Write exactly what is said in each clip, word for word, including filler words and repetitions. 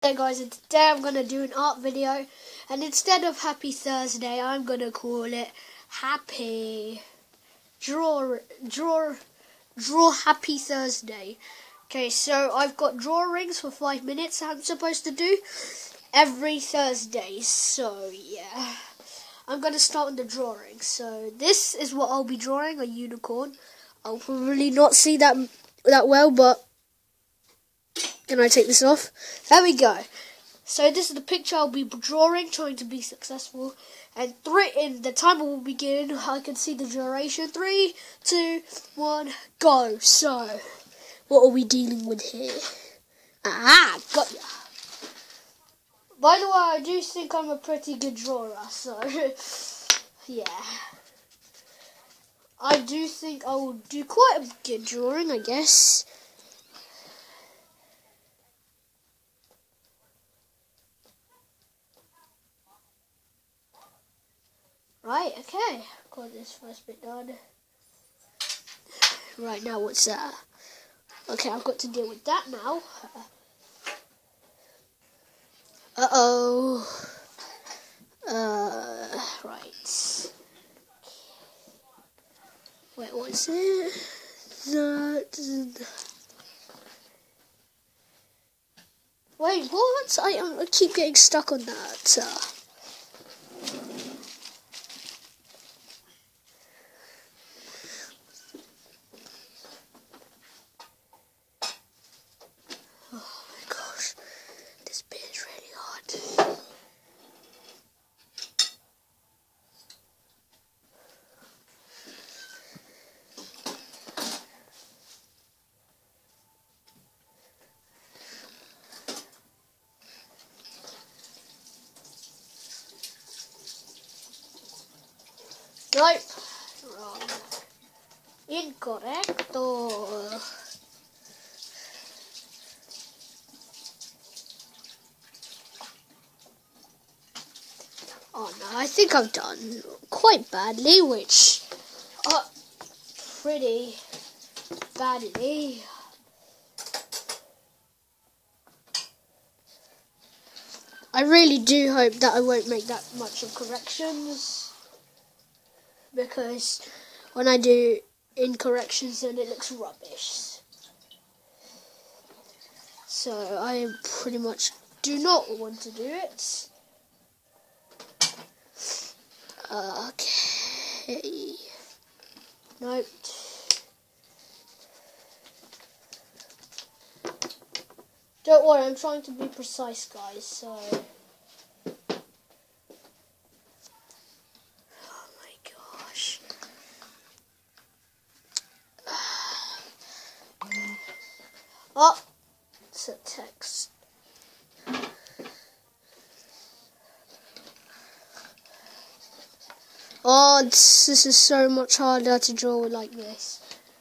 Hey guys, and today I'm going to do an art video, and instead of Happy Thursday, I'm going to call it Happy Draw Draw Draw Happy Thursday. Okay, so I've got drawings for five minutes I'm supposed to do every Thursday. So yeah, I'm going to start on the drawing. So this is what I'll be drawing, a unicorn. I'll probably not see that that well, but can I take this off? There we go. So this is the picture I'll be drawing, trying to be successful. And three, in the timer will begin. I can see the duration. Three, two, one, go. So, what are we dealing with here? Ah, got ya. By the way, I do think I'm a pretty good drawer. So, yeah. I do think I will do quite a good drawing, I guess. Right, okay, got this first bit done. Right, now what's that? Okay, I've got to deal with that now. Uh-oh. Uh, right. Wait, what's it? That... Wait, what? I, I keep getting stuck on that. Uh, Nope. Wrong. Incorrecto. Oh no, I think I've done quite badly, which... Uh, pretty badly. I really do hope that I won't make that much of corrections. Because when I do incorrections, then it looks rubbish. So I pretty much do not want to do it. Okay. Nope. Don't worry, I'm trying to be precise, guys. So. Oh, it's a text. Oh, this, this is so much harder to draw like this.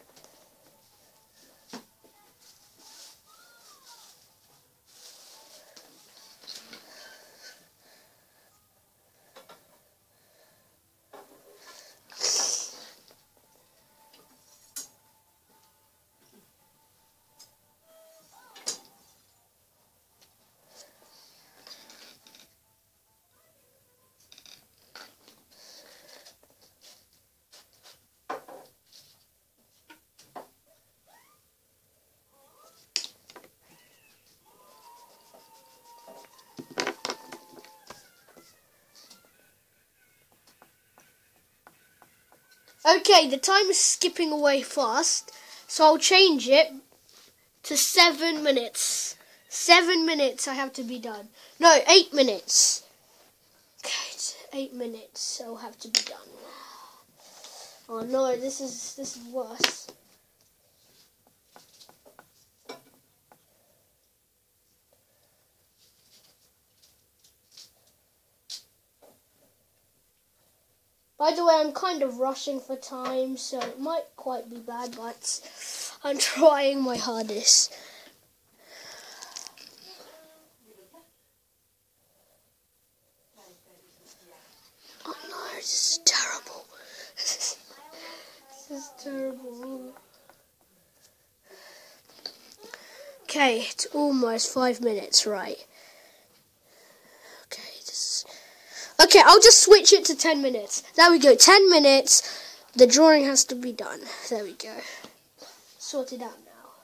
Okay, the time is skipping away fast, so I'll change it to seven minutes. Seven minutes I have to be done. No, eight minutes. Okay, it's eight minutes I'll have to be done. Oh no, this is this is worse. By the way, I'm kind of rushing for time, so it might quite be bad, but I'm trying my hardest. Oh no, this is terrible. This is terrible. Okay, it's almost five minutes, right? this. Okay, I'll just switch it to ten minutes. There we go, ten minutes. The drawing has to be done. There we go. Sorted out now.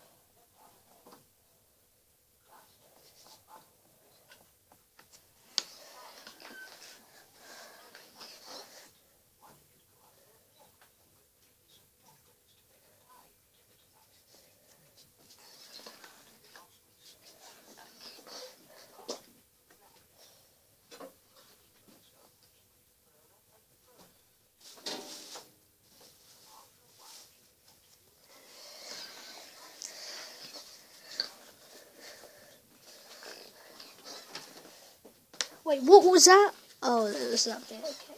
Wait, what was that? Oh, it was that bit, okay.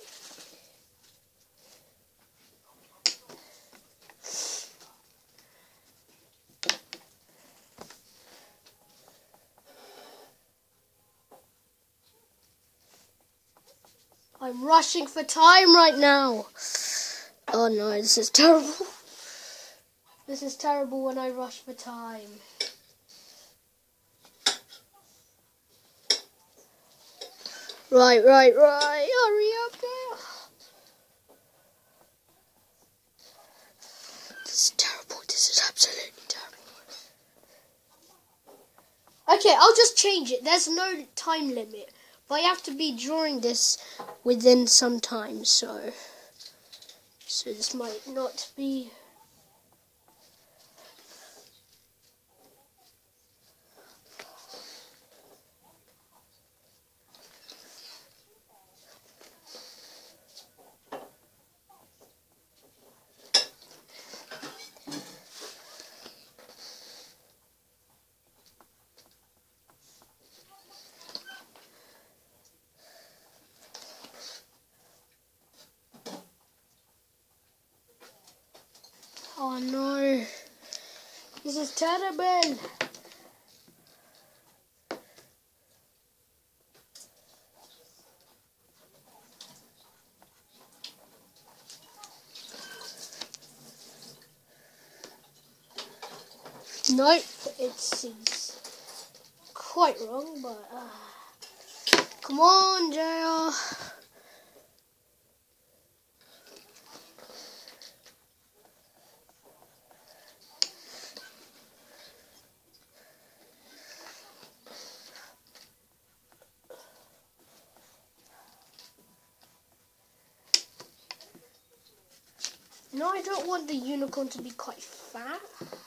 I'm rushing for time right now. Oh no, this is terrible. This is terrible when I rush for time. Right, right, right. Hurry up there. This is terrible. This is absolutely terrible. Okay, I'll just change it. There's no time limit. But I have to be drawing this within some time, so... So this might not be... Oh no, this is terrible. Nope, it seems quite wrong, but uh, come on, J R. No, I don't want the unicorn to be quite fat.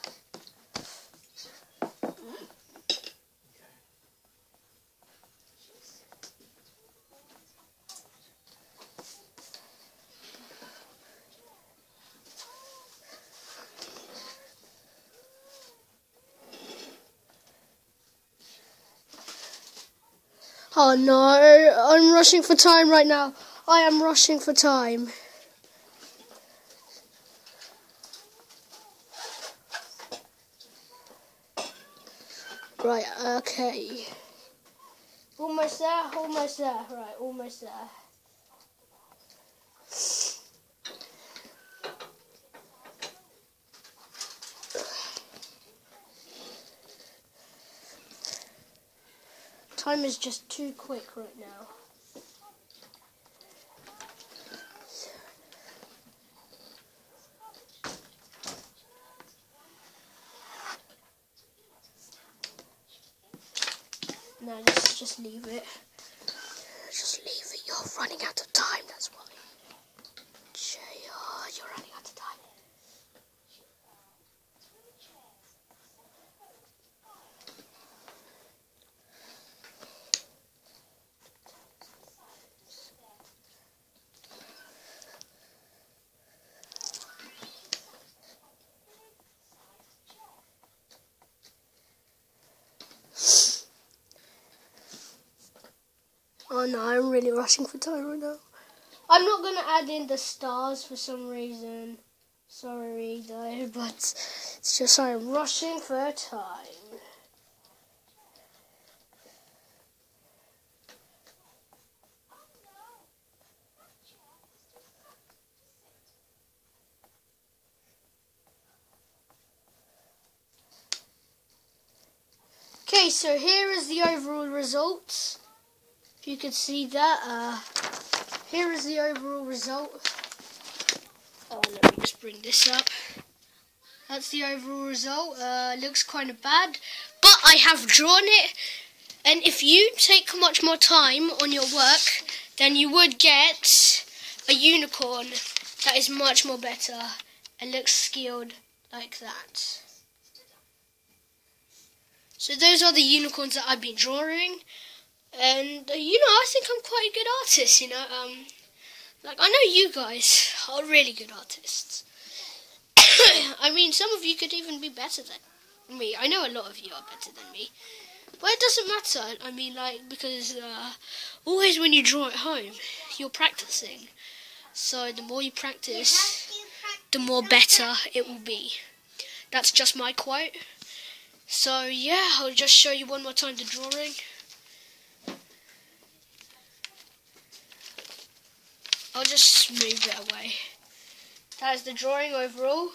Oh no, I'm rushing for time right now. I am rushing for time. Right, okay. Almost there, almost there. Right, almost there. Time is just too quick right now. No, let's just leave it. Just leave it. You're running out of time, that's why. J R, you're running out of time. Oh no, I'm really rushing for time right now. I'm not going to add in the stars for some reason. Sorry though, but it's just I'm rushing for time. Okay, so here is the overall results. If you could see that, uh, here is the overall result. Oh, let me just bring this up. That's the overall result. Uh, looks kind of bad, but I have drawn it. And if you take much more time on your work, then you would get a unicorn that is much more better and looks skilled like that. So those are the unicorns that I've been drawing. And, uh, you know, I think I'm quite a good artist, you know. Um, like, I know you guys are really good artists. I mean, some of you could even be better than me. I know a lot of you are better than me. But it doesn't matter. I mean, like, because uh, always when you draw at home, you're practicing. So the more you practice, the more better it will be. That's just my quote. So, yeah, I'll just show you one more time the drawing. I'll just move it away. That is the drawing overall.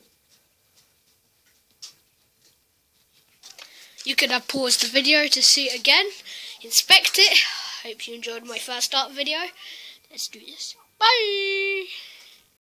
You could have paused the video to see it again, inspect it. Hope you enjoyed my first art video. Let's do this. Bye!